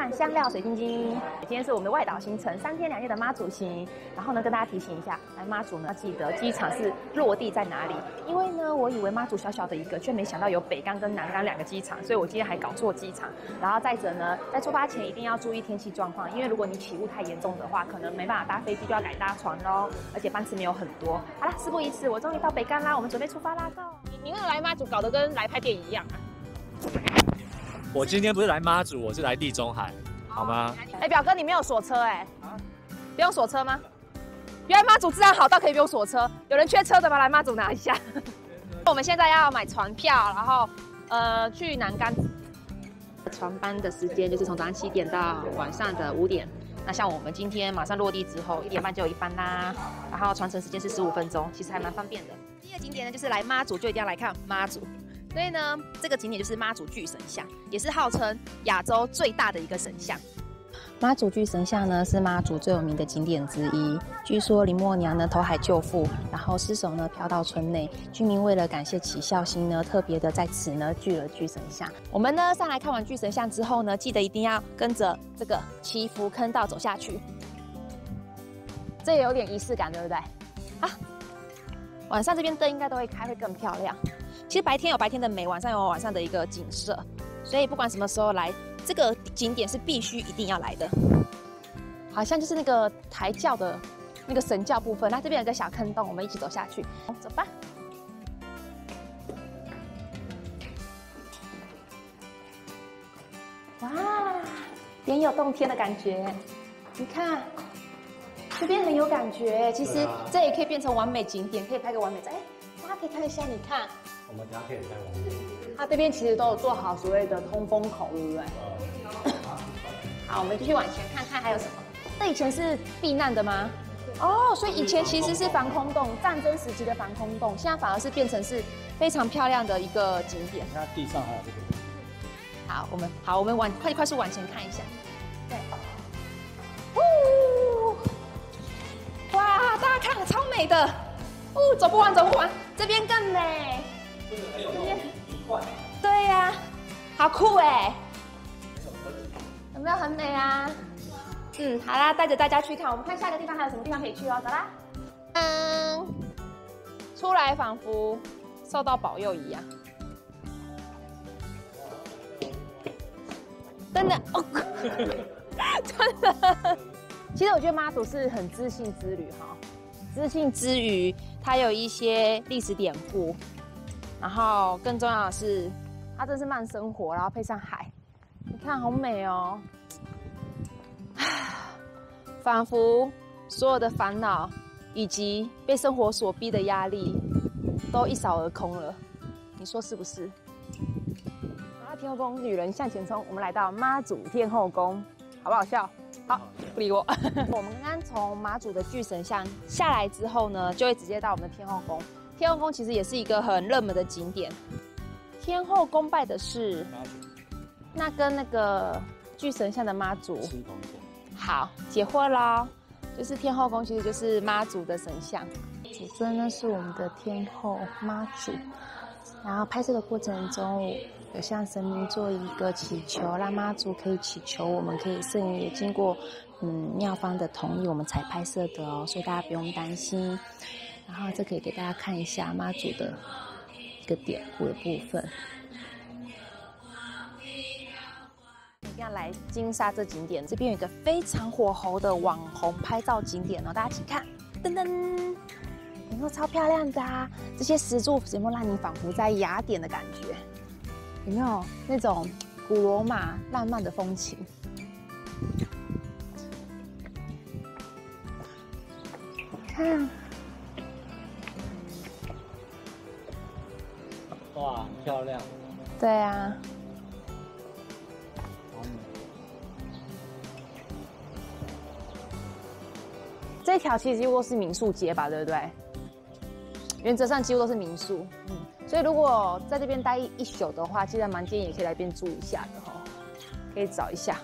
看香料水晶晶。今天是我们的外岛行程，3天2夜的妈祖行。然后呢，跟大家提醒一下，来妈祖呢，要记得机场是落地在哪里。因为呢，我以为妈祖小小的一个，却没想到有北港跟南港2个机场，所以我今天还搞错机场。然后再者呢，在出发前一定要注意天气状况，因为如果你起雾太严重的话，可能没办法搭飞机，就要改搭船咯。而且班次没有很多。好啦，事不宜迟，我终于到北港啦，我们准备出发啦 ，Go！ 你那个来妈祖搞得跟来拍电影一样啊！ 我今天不是来妈祖，我是来地中海，好吗？ 表哥，你没有锁车不用锁车吗？原来妈祖治安好到可以不用锁车，有人缺车的吗？来妈祖拿一下。我们现在要买船票，然后去南竿。船班的时间就是从早上7点到晚上的5点。那像我们今天马上落地之后，1点半就有一班啦，然后船程时间是15分钟，其实还蛮方便的。第二个景点呢，就是来妈祖就一定要来看妈祖。所以呢，这个景点就是妈祖巨神像，也是号称亚洲最大的一个神像。妈祖巨神像呢，是妈祖最有名的景点之一。据说林默娘呢投海救父，然后尸首呢飘到村内，居民为了感谢其孝心呢，特别的在此呢聚了巨神像。我们呢上来看完巨神像之后呢，记得一定要跟着这个祈福坑道走下去。这也有点仪式感，对不对？啊，晚上这边灯应该都会开，会更漂亮。其实白天有白天的美，晚上有晚上的一个景色，所以不管什么时候来，这个景点是必须一定要来的。好像就是那个抬轿的那个神教部分，那这边有个小坑洞，我们一起走下去，走吧。哇，别有洞天的感觉，你看这边很有感觉。其实这也可以变成完美景点，可以拍个完美照。大家可以看一下，你看。 我们等下可以拍完。 它这边其实都有做好所谓的通风口，对不对？好，我们继续往前看看还有什么。这以前是避难的吗？哦，所以以前其实是防空洞，战争时期的防空洞，现在反而是变成是非常漂亮的一个景点。 那地上还有这个。 好，我们快速往前看一下。对。哇，大家看，超美的。走不完，这边更美。 这个还有一块。 对呀，好酷哎！有没有很美啊？好啦，带着大家去看。我们看下一个地方还有什么地方可以去哦，走啦。出来仿佛受到保佑一样。真的哦，真的。其实我觉得妈祖是很知性之旅哈，知性之余，它有一些历史典故。然后更重要的是，它这是慢生活，然后配上海，你看好美哦，仿佛所有的烦恼以及被生活所逼的压力都一扫而空了，你说是不是？然后天后宫旅人向前冲，我们来到妈祖天后宫，好不好笑？好，不理我。我们刚刚从妈祖的巨神像下来之后呢，就会直接到我们的天后宫。天后宫其实也是一个很热门的景点。天后宫拜的是妈祖， 那跟那个巨神像的妈祖是同一个。 好，解惑啦，就是天后宫其实就是妈祖的神像。主尊呢是我们的天后妈祖，然后拍摄的过程中有向神明做一个祈求，让妈祖可以祈求我们可以摄影，也经过庙方的同意我们才拍摄的哦，所以大家不用担心。然后这可以给大家看一下妈祖的一个典故的部分。一定要来金沙这景点，这边有一个非常火红的网红拍照景点哦，大家请看，噔噔，有没有超漂亮的啊？这些石柱有没有让你仿佛在雅典的感觉？有没有那种古罗马浪漫的风情？看。 哇，漂亮！ 对啊，这条其实几乎都是民宿街吧，对不对？原则上几乎都是民宿，所以如果在这边待一宿的话，其实蛮建议也可以来这边住一下的哈，可以找一下。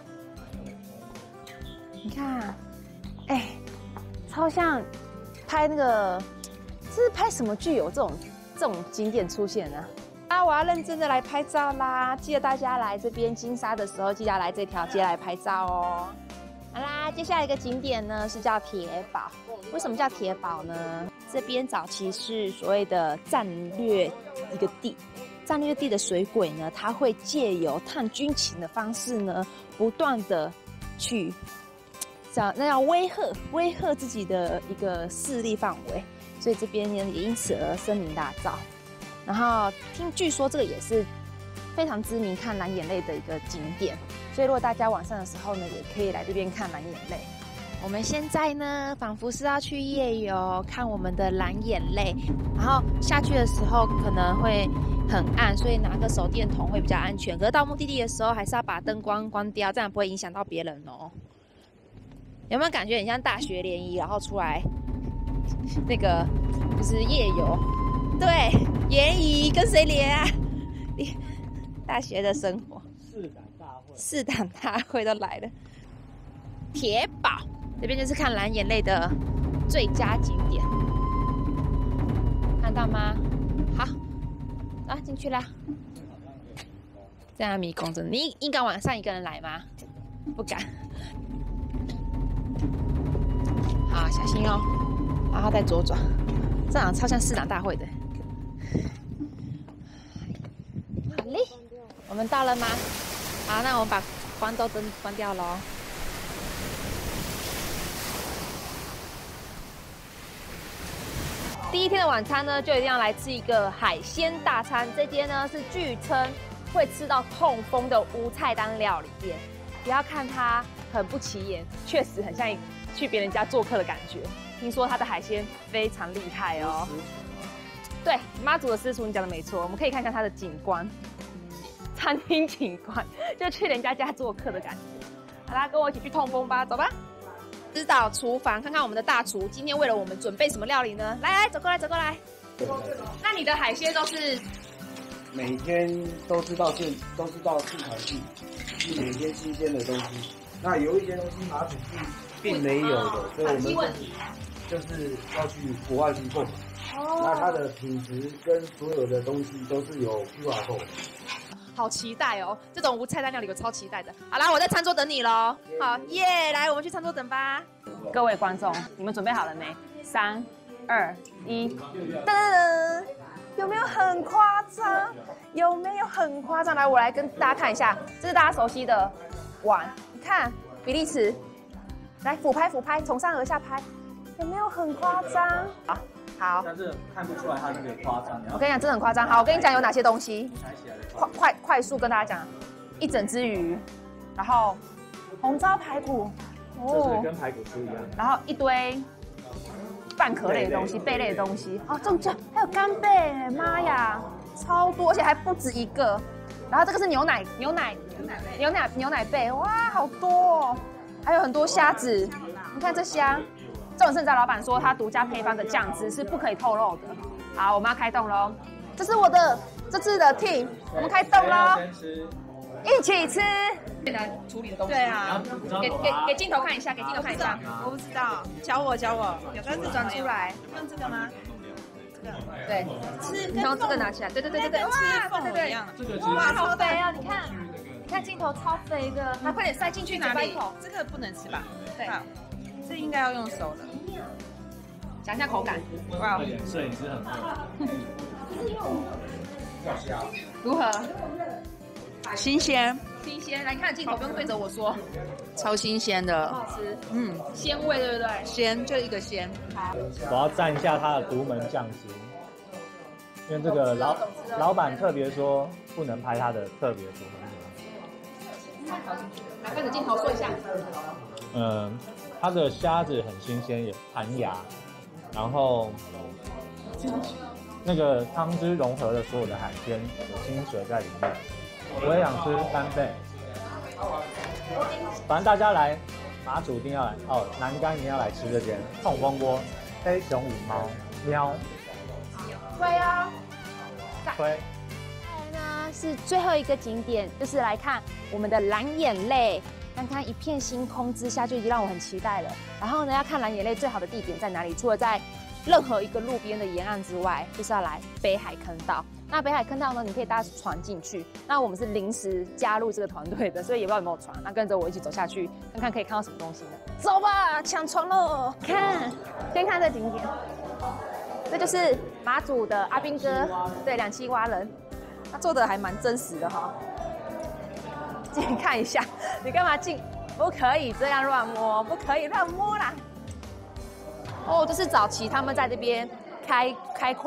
你看，超像拍那个，这是拍什么剧有这种景点出现呢？ 我要认真的来拍照啦！记得大家来这边金沙的时候，记得要来这条街来拍照哦。好啦，接下来一个景点呢是叫铁堡。为什么叫铁堡呢？这边早期是所谓的战略一个地，战略地的水鬼呢，它会借由探军情的方式呢，不断的去那要威吓自己的一个势力范围，所以这边呢也因此而声名大噪。然后据说这个也是非常知名看蓝眼泪的一个景点，所以如果大家晚上的时候呢，也可以来这边看蓝眼泪。我们现在呢，仿佛是要去夜游，看我们的蓝眼泪。然后下去的时候可能会很暗，所以拿个手电筒会比较安全。可是到目的地的时候，还是要把灯光关掉，这样不会影响到别人哦。有没有感觉很像大学联谊，然后出来那个就是夜游？对，联谊跟谁联啊？大学的生活，试胆大会都来了。铁堡这边就是看蓝眼泪的最佳景点，看到吗？好，啊，进去啦。这样迷宫真的，你应该晚上一个人来吗？不敢。好，小心哦，然后再左转。这好像超像市长大会的。好嘞，我们到了吗？好，那我们把关灯关掉咯。第一天的晚餐呢，就一定要来吃一个海鲜大餐。这间呢是据称会吃到痛风的无菜单料理店。不要看它很不起眼，确实很像去别人家做客的感觉。听说它的海鲜非常厉害哦。对，妈祖的私厨，你讲的没错。我们可以看一下它的景观，餐厅景观，就去人家做客的感觉。好啦，跟我一起去痛风吧，走吧。指导厨房，看看我们的大厨今天为了我们准备什么料理呢？来，走过来，走过来。那你的海鲜都是每天都知道现场去，是每天新鲜的东西。那有一些东西马祖是并没有的，所以我们就是要去国外去购买。那它的品质跟所有的东西都是有 QR code。 好期待哦！这种无菜单料理我超期待的。好啦，我在餐桌等你咯。好耶，来，我们去餐桌等吧。各位观众，你们准备好了没？3、2、1，噔！有没有很夸张？有没有很夸张？来，我来跟大家看一下，这是大家熟悉的碗，你看比例尺，来俯拍，从上而下拍，有没有很夸张？好， 但是看不出来它那个夸张。 我跟你讲，真的很夸张。好，我跟你讲有哪些东西，快速跟大家讲，一整只鱼，然后红糟排骨， 这是跟排骨酥一样。 然后一堆半壳类的东西、贝类的东西，哦，中奖还有干贝，妈呀，超多，而且还不止一个。然后这个是牛奶贝，哇，好多哦，还有很多虾子，你看这虾。这种盛仔老板说，他独家配方的酱汁是不可以透露的。好，我们要开动喽！这是我的这次的 team， 我们开动喽！一起吃。最难处理的东西。对啊，给镜头看一下，给镜头看一下。 我不知道，教我。有开始转出来， 用这个吗？这个。 对，是然后这个拿起来，对，哇，对，哇，好肥啊！你看镜头超肥的，那快点塞进去哪里？ 这个不能吃吧？ 对。 这应该要用熟的， 讲一下口感。 哇，摄影师很饿。 如何？ 新鲜， 来看镜头，不用对着我说。 超新鲜的， 好吃。鲜味对不对？ 鲜，就一个鲜。 好。 我要蘸一下它的独门酱汁，因为这个老板特别说不能拍它的特别独门酱汁。 来对着镜头说一下。 它的虾子很新鲜，也弹牙，然后那个汤汁融合了所有的海鲜，有清水在里面。我也想吃干贝，反正大家来马祖一定要来哦，南竿一定要来吃这间痛风锅，黑熊与喵。 对啊， 推。 再来呢是最后一个景点，就是来看我们的蓝眼泪。看看一片星空之下，就已经让我很期待了。然后呢，要看蓝眼泪最好的地点在哪里？除了在任何一个路边的沿岸之外，就是要来北海坑道。那北海坑道呢，你可以搭船进去。那我们是临时加入这个团队的，所以也不知道有没有船。那跟着我一起走下去，看看可以看到什么东西呢？走吧，抢船喽！看，先看这景点，这就是马祖的阿兵哥，对，2栖蛙人，他做的还蛮真实的哈。进去看一下，你干嘛进？不可以这样乱摸，不可以乱摸啦！哦，这是早期他们在这边开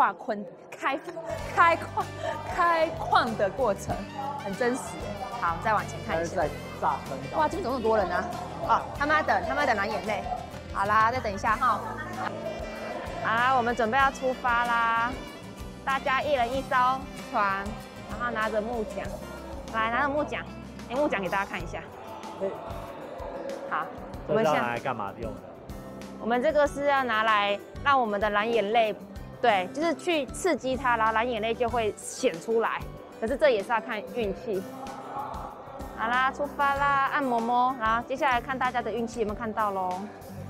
矿的过程，很真实。好，我们再往前看一下。 在炸坑道。 哇，这边怎么那么多人啊？哦，他们在等蓝眼泪。好啦，再等一下哈。好啦，我们准备要出发啦！大家一人一艘船，然后拿着木桨，来拿着木桨，木桨给大家看一下。好，我们这是要拿来干嘛用的？ 我们这个是要拿来让我们的蓝眼泪，对，就是去刺激它，然后蓝眼泪就会显出来。可是这也是要看运气。好啦，出发啦，按摩摩，然后接下来看大家的运气有没有看到咯。